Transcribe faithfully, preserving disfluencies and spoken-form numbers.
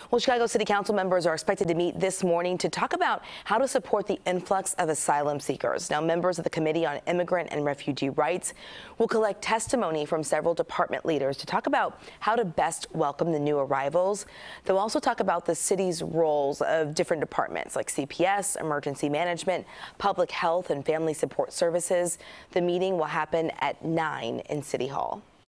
Well, Chicago City Council members are expected to meet this morning to talk about how to support the influx of asylum seekers. Now, members of the Committee on Immigrant and Refugee Rights will collect testimony from several department leaders to talk about how to best welcome the new arrivals. They'll also talk about the city's roles of different departments like C P S, emergency management, public health, and family support services. The meeting will happen at nine in City Hall.